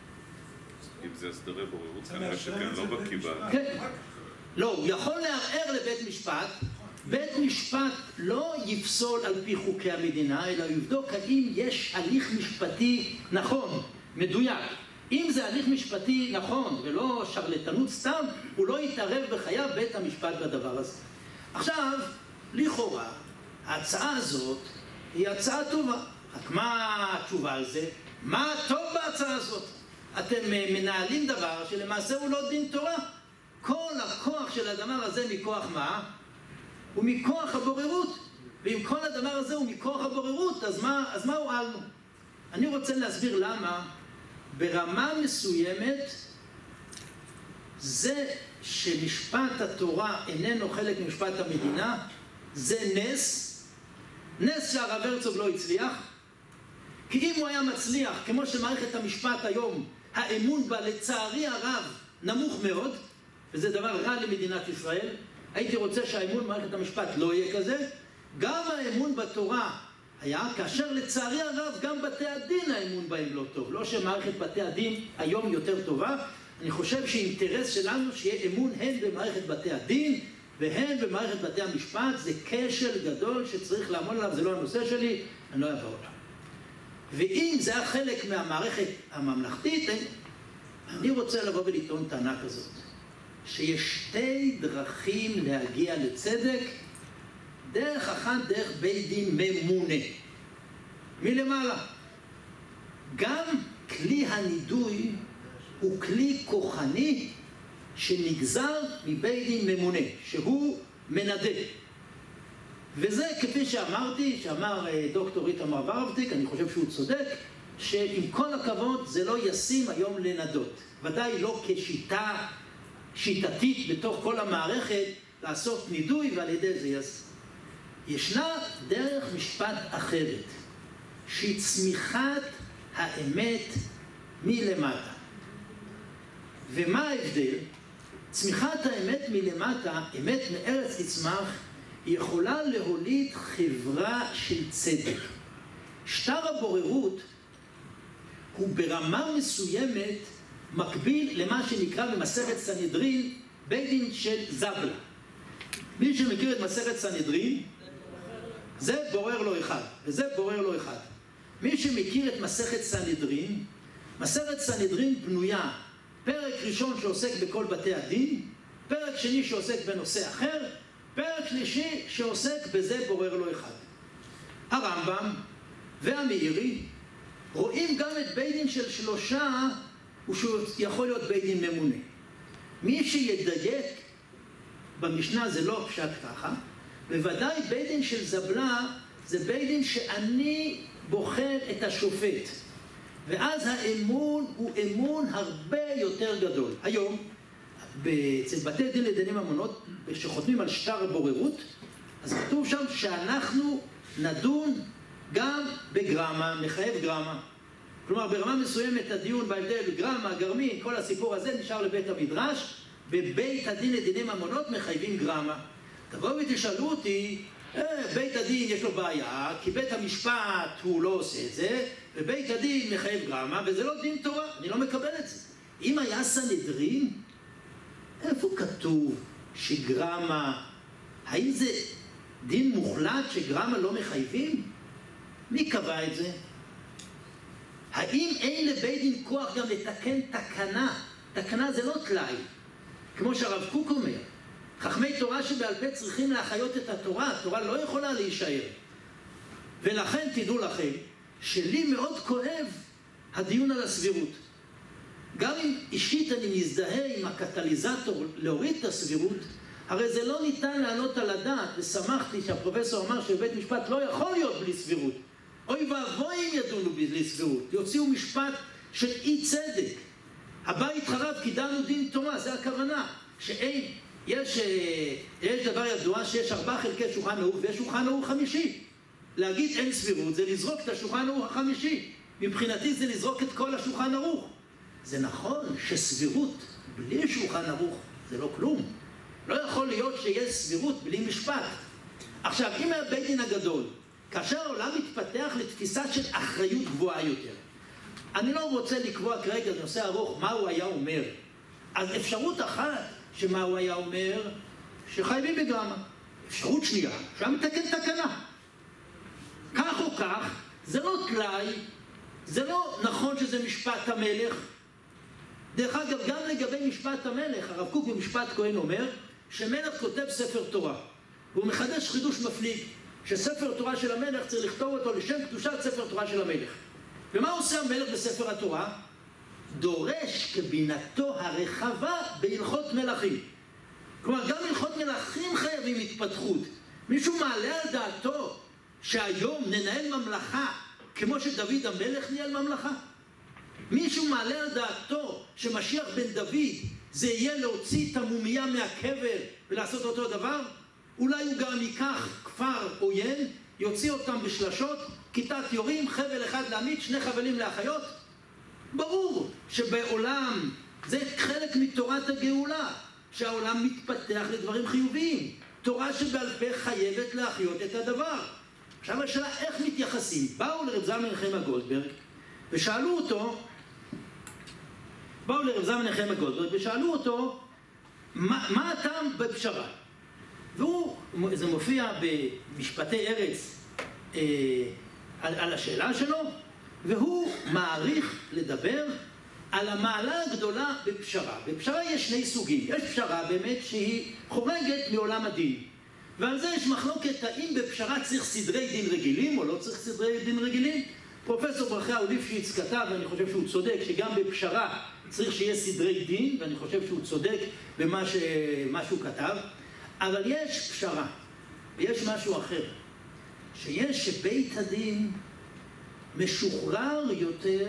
אם זה הסדרי בוררות, כנראה שכן, לא בקיבה. כן. לא, הוא יכול לערער לבית משפט, בית משפט לא יפסול על פי חוקי המדינה, אלא יבדוק האם יש הליך משפטי נכון, מדויק. אם זה הליך משפטי נכון ולא שרלטנות סתם, הוא לא יתערב בחייו בית המשפט בדבר הזה. עכשיו, לכאורה, ההצעה הזאת היא הצעה טובה. רק מה התשובה על זה? מה טוב בהצעה הזאת? אתם מנהלים דבר שלמעשה הוא לא דין תורה. כל הכוח של הדבר הזה מכוח מה? הוא מכוח הבוררות. ואם כל הדבר הזה הוא מכוח הבוררות, אז מה הועלנו? אני רוצה להסביר למה ברמה מסוימת זה שמשפט התורה איננו חלק ממשפט המדינה, זה נס שהרב הרצוג לא הצליח, כי אם הוא היה מצליח, כמו שמערכת המשפט היום, האמון בה לצערי הרב נמוך מאוד, וזה דבר רע למדינת ישראל, הייתי רוצה שהאמון במערכת המשפט לא יהיה כזה, גם האמון בתורה היה, כאשר לצערי הרב גם בתי הדין האמון בהם לא טוב. לא שמערכת בתי הדין היום יותר טובה, אני חושב שאינטרס שלנו שיהיה אמון הן במערכת בתי הדין והן במערכת בתי המשפט, זה כשל גדול שצריך לעמוד עליו, זה לא הנושא שלי, אני לא אעבור עליו. ואם זה היה חלק מהמערכת הממלכתית, אני רוצה לבוא ולטעון טענה כזאת, שיש שתי דרכים להגיע לצדק, דרך אחת, דרך בית דין ממונה. מלמעלה. גם כלי הנידוי הוא כלי כוחני שנגזר מבית דין ממונה, שהוא מנדה. וזה כפי שאמרתי, שאמר דוקטור איתמר ורהפטיג, אני חושב שהוא צודק, שעם כל הכבוד זה לא ישים היום לנדות. ודאי לא כשיטה שיטתית בתוך כל המערכת לעשות נידוי ועל ידי זה יעשה. ישנה דרך משפט אחרת, שהיא צמיחת האמת מלמטה. ומה ההבדל? צמיחת האמת מלמטה, אמת מארץ תצמח, היא יכולה להוליד חברה של צדק. שטר הבוררות הוא ברמה מסוימת מקביל למה שנקרא במסכת סנהדרין בית דין של זבלה. מי שמכיר את מסכת סנהדרין, זה בורר לו אחד, וזה בורר לו אחד. מי שמכיר את מסכת סנהדרין, מסכת סנהדרין בנויה פרק ראשון שעוסק בכל בתי הדין, פרק שני שעוסק בנושא אחר, פרק שלישי שעוסק בזה בורר לו אחד. הרמב"ם והמאירי רואים גם את בית דין של שלושה, ושהוא יכול להיות בית דין ממונה. מי שידייק במשנה זה לא פשט ככה, בוודאי בית דין של זבלה זה בית דין שאני בוחר את השופט. ואז האמון הוא אמון הרבה יותר גדול. היום, אצל בתי דין לדיני ממונות, שחותמים על שטר הבוררות, אז כתוב שם שאנחנו נדון גם בגרמה, מחייב גרמה. כלומר, ברמה מסוימת הדיון בהבדל גרמה, גרמי, כל הסיפור הזה נשאר לבית המדרש, בבית הדין לדיני ממונות מחייבים גרמה. תבואו ותשאלו אותי, בית הדין יש לו בעיה, כי בית המשפט הוא לא עושה את זה, ובית הדין מחייב גרמה, וזה לא דין תורה, אני לא מקבל את זה. אם היה סנהדרין, איפה כתוב שגרמה, האם זה דין מוחלט שגרמה לא מחייבים? מי קבע את זה? האם אין לבית דין כוח גם לתקן תקנה? תקנה זה לא תלאי, כמו שהרב קוק אומר. חכמי תורה שבעל פה צריכים להחיות את התורה, התורה לא יכולה להישאר. ולכן תדעו לכם, שלי מאוד כואב הדיון על הסבירות. גם אם אישית אני מזדהה עם הקטליזטור להוריד את הסבירות, הרי זה לא ניתן לעלות על הדעת, ושמחתי שהפרופסור אמר שבית משפט לא יכול להיות בלי סבירות. אוי ואבוי אם ידונו בלי סבירות, יוציאו משפט של אי צדק. הבית חרב כי דנו דין תורה, זה הכוונה. שאין, יש דבר ידוע שיש 4 חלקי שולחן ערוך ויש שולחן ערוך חמישי. להגיד אין סבירות זה לזרוק את השולחן ערוך החמישי. מבחינתי זה לזרוק את כל השולחן ערוך. זה נכון שסבירות בלי שולחן ערוך זה לא כלום. לא יכול להיות שיש סבירות בלי משפט. עכשיו, אם הבית דין הגדול, כאשר העולם מתפתח לתפיסה של אחריות גבוהה יותר, אני לא רוצה לקבוע כרגע נושא ארוך מה הוא היה אומר. אז אפשרות אחת שמה הוא היה אומר, שחייבים בגרמה. אפשרות שנייה, שהיה מתקן תקנה. כך או כך, זה לא תלאי, זה לא נכון שזה משפט המלך. דרך אגב, גם לגבי משפט המלך, הרב קוק במשפט כהן אומר, שמלך כותב ספר תורה. והוא מחדש חידוש מפליג, שספר תורה של המלך צריך לכתוב אותו לשם קדושת ספר תורה של המלך. ומה עושה המלך בספר התורה? דורש כבינתו הרחבה בהלכות מלכים. כלומר, גם הלכות מלכים חייבים התפתחות. מישהו מעלה על דעתו שהיום ננהל ממלכה כמו שדוד המלך ניהל ממלכה? מישהו מעלה על דעתו שמשיח בן דוד זה יהיה להוציא את המומיה מהקבר ולעשות אותו דבר? אולי הוא גם ייקח כפר עוין, יוציא אותם בשלשות, כיתת יורים, חבל אחד להעמיד, 2 חבלים לאחיות? ברור שבעולם זה חלק מתורת הגאולה, שהעולם מתפתח לדברים חיוביים. תורה שבעל פה חייבת להחיות את הדבר. עכשיו השאלה איך מתייחסים. באו לרב זלמן נחמיה גולדברג ושאלו אותו, מה הטעם בפשרה? זה מופיע במשפטי ארץ על השאלה שלו, והוא מעריך לדבר על המעלה הגדולה בפשרה. בפשרה יש 2 סוגים. יש פשרה באמת שהיא חורגת מעולם הדין. ועל זה יש מחלוקת האם בפשרה צריך סדרי דין רגילים או לא צריך סדרי דין רגילים. פרופסור ברכיהו ליפשיץ כתב, ואני חושב שהוא צודק, שגם בפשרה צריך שיהיה סדרי דין, ואני חושב שהוא צודק במה שהוא כתב. אבל יש פשרה, ויש משהו אחר. שיש שבית הדין משוחרר יותר,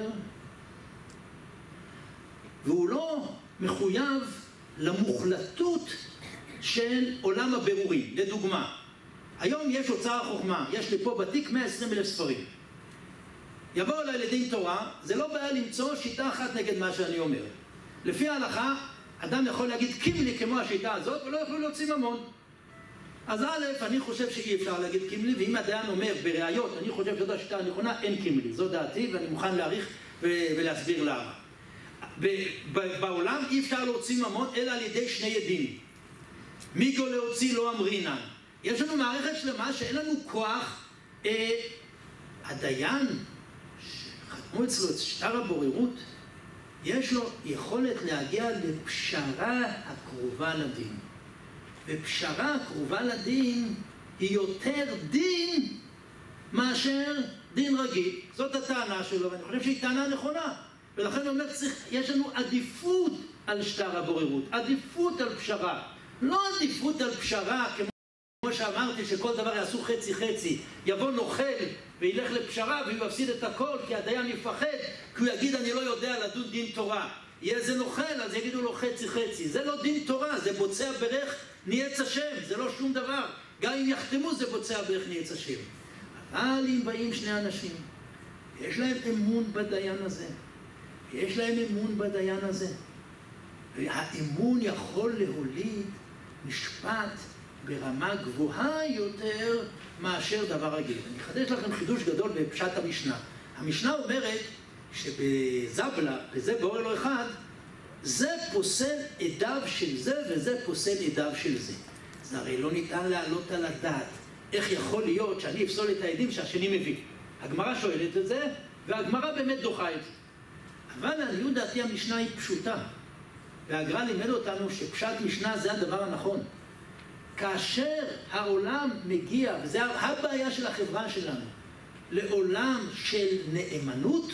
והוא לא מחויב למוחלטות של עולם הבירורים. לדוגמה, היום יש אוצר החוכמה, יש לי פה בתיק 120,000 ספרים. יבואו אליי לדין תורה, זה לא בעיה למצוא שיטה אחת נגד מה שאני אומר. לפי ההלכה, אדם יכול להגיד קימלי כמו השיטה הזאת, ולא יוכלו להוציא ממון. אז א', אני חושב שאי אפשר להגיד קימלי, ואם הדיין אומר בראיות, אני חושב שזאת השיטה הנכונה, אין קימלי. זו דעתי, ואני מוכן להעריך ולהסביר למה. בעולם אי אפשר להוציא ממון, אלא על ידי שני עדים. מיגו להוציא לא אמרינן. יש לנו מערכת שלמה שאין לנו כוח. הדיין, שחתמו אצלו את שטר הבוררות, יש לו יכולת להגיע לפשרה הקרובה לדין. ופשרה הקרובה לדין היא יותר דין מאשר דין רגיל. זאת הטענה שלו, ואני חושב שהיא טענה נכונה. ולכן הוא אומר, יש לנו עדיפות על שטר הבוררות, עדיפות על פשרה. לא עדיפות על פשרה, כמו שאמרתי, שכל דבר יעשו חצי חצי. יבוא נוכל וילך לפשרה והוא יפסיד את הכל, כי הדיין יפחד, כי הוא יגיד, אני לא יודע לדון דין תורה. יהיה איזה נוכל, אז יגידו לו חצי חצי. זה לא דין תורה, זה בוצע ברך ניאץ השם, זה לא שום דבר. גם אם יחתמו זה בוצע ברך ניאץ השם. אבל אם באים שני אנשים, יש להם אמון בדיין הזה, יש להם אמון בדיין הזה, והאמון יכול להוליד משפט ברמה גבוהה יותר מאשר דבר רגיל. אני אחדש לכם חידוש גדול בפשט המשנה. המשנה אומרת שבזבלה, בזה באור אלוהי אחד, זה פוסל עדיו של זה וזה פוסל עדיו של זה. זה הרי לא ניתן להעלות על הדעת. איך יכול להיות שאני אפסול את העדים שהשני מביא? הגמרא שואלת את זה, והגמרא באמת דוחה את זה. אבל לעניות דעתי המשנה היא פשוטה. והגר"א לימד אותנו שפשט משנה זה הדבר הנכון. כאשר העולם מגיע, וזה הבעיה של החברה שלנו, לעולם של נאמנות,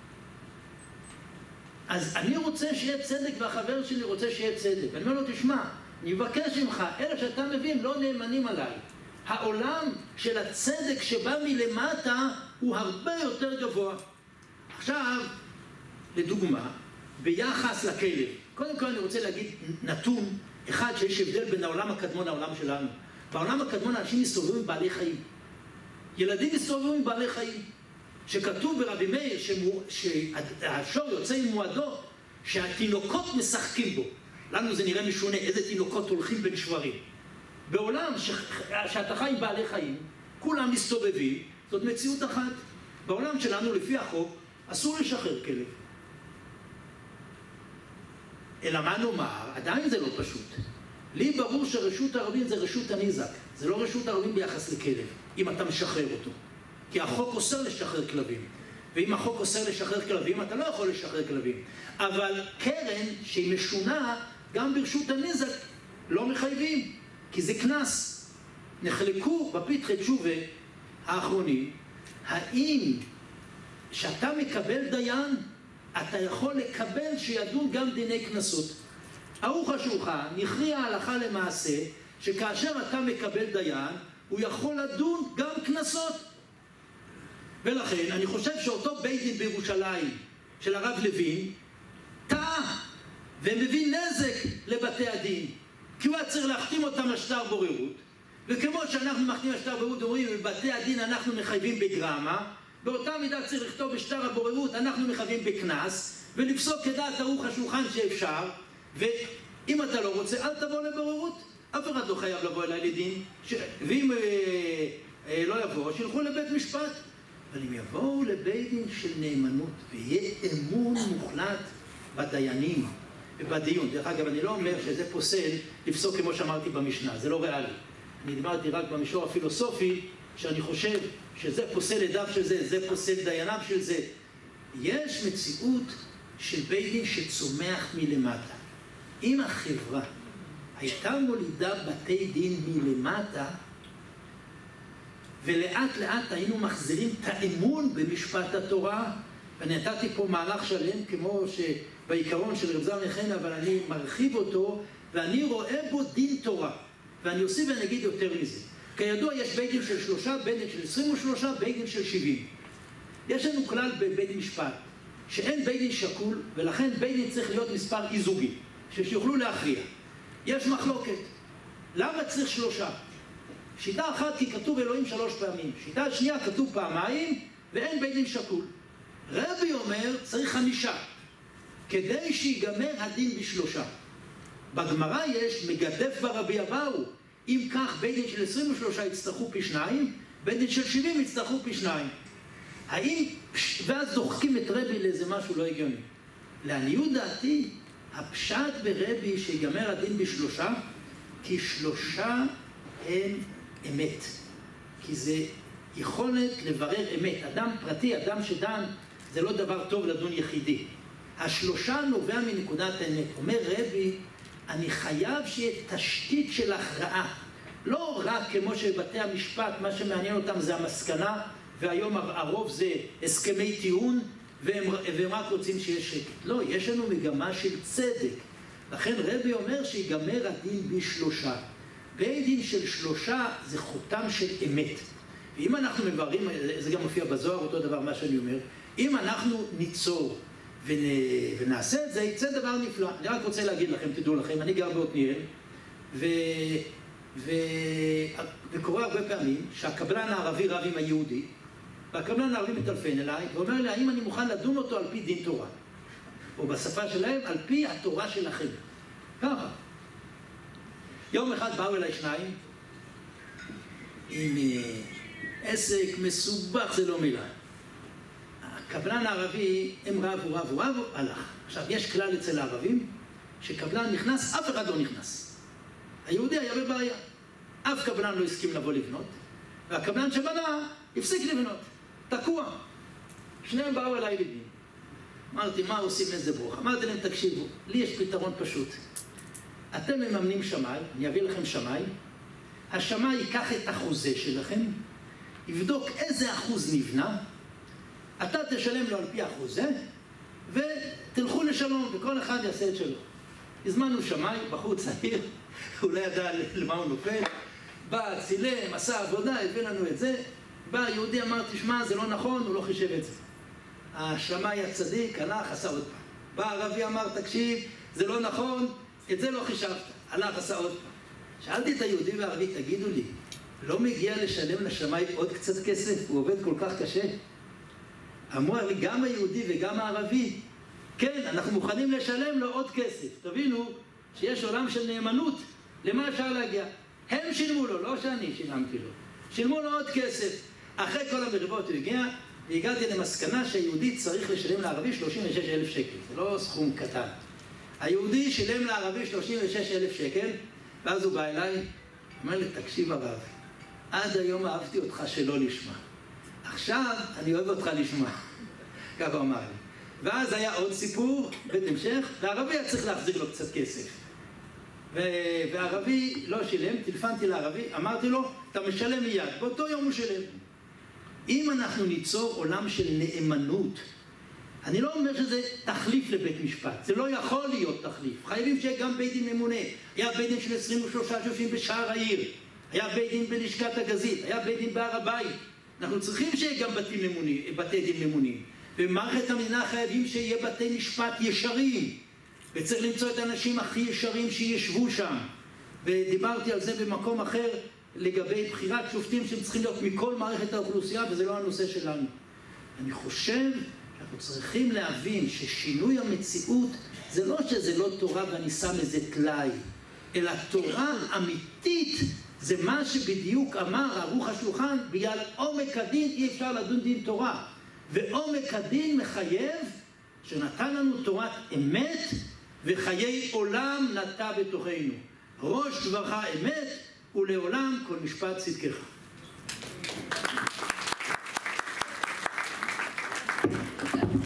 אז אני רוצה שיהיה צדק והחבר שלי רוצה שיהיה צדק. ואני אומר לו, תשמע, אני מבקש ממך, אלה שאתה מבין לא נאמנים עליי. העולם של הצדק שבא מלמטה הוא הרבה יותר גבוה. עכשיו, לדוגמה, ביחס לכלב. קודם כל אני רוצה להגיד נתון אחד שיש הבדל בין העולם הקדמון לעולם שלנו. בעולם הקדמון אנשים מסתובבים עם בעלי חיים. ילדים מסתובבים עם בעלי חיים. שכתוב ברבי מאיר שהשור יוצא עם מועדו, שהתינוקות משחקים בו. לנו זה נראה משונה, איזה תינוקות הולכים בין שברים. בעולם שאתה חי עם בעלי חיים, כולם מסתובבים, זאת מציאות אחת. בעולם שלנו, לפי החוק, אסור לשחרר כלב. אלא מה נאמר? עדיין זה לא פשוט. לי ברור שרשות הרבים זה רשות הניזק. זה לא רשות הרבים ביחס לכלב, אם אתה משחרר אותו. כי החוק אוסר לשחרר כלבים. ואם החוק אוסר לשחרר כלבים, אתה לא יכול לשחרר כלבים. אבל קרן שהיא משונה, גם ברשות הניזק, לא מחייבים. כי זה כנס. נחלקו בפתחי תשובה האחרונים, האם שאתה מקבל דיין, אתה יכול לקבל שידון גם דיני כנסות. ערוך השולחן נכריע הלכה למעשה, שכאשר אתה מקבל דיין, הוא יכול לדון גם כנסות. ולכן אני חושב שאותו בית דין בירושלים של הרב לוין, טעה ומביא נזק לבתי הדין. כי הוא היה צריך להחתים אותם על שטר בוררות, וכמו שאנחנו מחתימים על שטר בוררות, אומרים, בבתי הדין אנחנו מחייבים בגרמה, באותה מידה צריך לכתוב בשטר הבוררות, אנחנו מחייבים בקנס, ולפסוק כדעת ערוך השולחן שאפשר, ואם אתה לא רוצה, אל תבוא לבוררות. אף אחד לא חייב לבוא אליי לדין, ואם לא יבוא, שילכו לבית משפט. אבל אם יבואו לבית דין של נאמנות, ויהיה אמון מוחלט בדיינים ובדיון. דרך אגב, אני לא אומר שזה פוסל לפסוק כמו שאמרתי במשנה, זה לא ריאלי. אני דיברתי רק במישור הפילוסופי, שאני חושב שזה פוסל עדיו של זה, זה פוסל דייניו של זה. יש מציאות של בית דין שצומח מלמטה. אם החברה הייתה מולידה בתי דין מלמטה, ולאט לאט היינו מחזירים את האמון במשפט התורה, ואני נתתי פה מהלך שלם כמו שבעיקרון של רב זלמן חנא, אבל אני מרחיב אותו, ואני רואה בו דין תורה. ואני אוסיף ואני אגיד יותר מזה. כידוע יש בית דין של 3, בית דין של 23, בית דין של 70. יש לנו כלל בבית משפט, שאין בית דין שקול, ולכן בית דין צריך להיות מספר איזוגי, שיוכלו להכריע. יש מחלוקת. למה צריך 3? שיטה אחת כי כתוב אלוהים 3 פעמים. שיטה שנייה כתוב פעמיים, ואין בית דין שקול. רבי אומר צריך 5, כדי שיגמר הדין ב3. בגמרא יש מגדף ברבי אבאו, אם כך בית דין של 23 יצטרכו פי 2, בית דין של 70 יצטרכו פי 2. ואז דוחקים את רבי לאיזה משהו לא הגיוני. לעניות דעתי, הפשט ברבי שיגמר הדין ב3, כי 3 הם אמת. כי זה יכולת לברר אמת. אדם פרטי, אדם שדן, זה לא דבר טוב לדון יחידי. 3 נובע מנקודת האמת. אומר רבי, אני חייב שיהיה תשתית של הכרעה. לא רק כמו שבתי המשפט, מה שמעניין אותם זה המסקנה, והיום הרוב זה הסכמי טיעון, והם רק רוצים שיש שקט. לא, יש לנו מגמה של צדק. לכן רבי אומר שיגמר הדין ב3. בית דין של 3 זה חותם של אמת. ואם אנחנו מבררים, זה גם מופיע בזוהר, אותו דבר מה שאני אומר, אם אנחנו ניצור ונעשה את זה, יצא דבר נפלא. אני רק רוצה להגיד לכם, תדעו לכם, אני גר בעתניאל, וקורה הרבה פעמים שהקבלן הערבי רב עם היהודי, והקבלן הערבי מטלפן אליי, ואומר לי, האם אני מוכן לדון אותו על פי דין תורה? או בשפה שלהם, על פי התורה שלכם. ככה. יום אחד באו אליי 2, עם עסק מסובך, זה לא מילה. הקבלן הערבי, הם רבו, הלך. עכשיו, יש כלל אצל הערבים, שקבלן נכנס, אף אחד לא נכנס. היהודי היה בבעיה. אף קבלן לא הסכים לבוא לבנות, והקבלן שבנה הפסיק לבנות. תקוע. שניהם באו אליי לדין. אמרתי, מה עושים איזה ברוך? אמרתי להם, תקשיבו, לי יש פתרון פשוט. אתם מממנים שמאי, אני אביא לכם שמאי, השמאי ייקח את החוזה שלכם, יבדוק איזה אחוז נבנה, אתה תשלם לו על פי החוזה, ותלכו לשלום, וכל אחד יעשה את שלו. הזמנו שמאי, בחור צעיר, הוא לא ידע למה הוא נופל, בא, צילם, עשה עבודה, הביא לנו את זה, בא היהודי, אמר, תשמע, זה לא נכון, הוא לא חישב את זה. השמאי הצדיק, הלך, עשה עוד פעם. בא הערבי, אמר, תקשיב, זה לא נכון, את זה לא חישבת. הלך, עשה עוד פעם. שאלתי את היהודי והערבי, תגידו לי, לא מגיע לשלם לשמאי עוד קצת כסף? הוא עובד כל כך קשה. אמרו לי, גם היהודי וגם הערבי, כן, אנחנו מוכנים לשלם לו עוד כסף. תבינו שיש עולם של נאמנות, למה אפשר להגיע? הם שילמו לו, לא שאני שילמתי לו. שילמו לו עוד כסף. אחרי כל המריבות הוא הגיע, והגעתי למסקנה שהיהודי צריך לשלם לערבי 36,000 שקל. זה לא סכום קטן. היהודי שילם לערבי 36,000 שקל, ואז הוא בא אליי, אומר לי, תקשיב הרב, עד היום אהבתי אותך שלא לשמה. עכשיו אני אוהב אותך לשמה. ככה אמר לי. ואז היה עוד סיפור, בית המשך, והערבי היה צריך להחזיר לו קצת כסף. והערבי לא שילם, טלפנתי לערבי, אמרתי לו, אתה משלם מיד, באותו יום הוא שילם. אם אנחנו ניצור עולם של נאמנות, אני לא אומר שזה תחליף לבית משפט, זה לא יכול להיות תחליף. חייבים שיהיה גם בית דין ממונה. היה בית דין של 23 שופטים בשער העיר, היה בית דין בלשכת הגזית, היה בית דין בהר הבית. אנחנו צריכים שיהיה גם בתי דין ממונים. במערכת המדינה חייבים שיהיה בתי משפט ישרים, וצריך למצוא את האנשים הכי ישרים שישבו שם. ודיברתי על זה במקום אחר לגבי בחירת שופטים שהם צריכים להיות מכל מערכת האוכלוסייה, וזה לא הנושא שלנו. אני חושב שאנחנו צריכים להבין ששינוי המציאות זה לא שזה לא תורה ואני שם איזה תלאי, אלא תורה אמיתית זה מה שבדיוק אמר ערוך השולחן, בגלל עומק הדין אי אפשר לדון דין תורה. ועומק הדין מחייב שנתן לנו תורת אמת וחיי עולם נטע בתוכנו. ראש דברך אמת ולעולם כל משפט צדקך.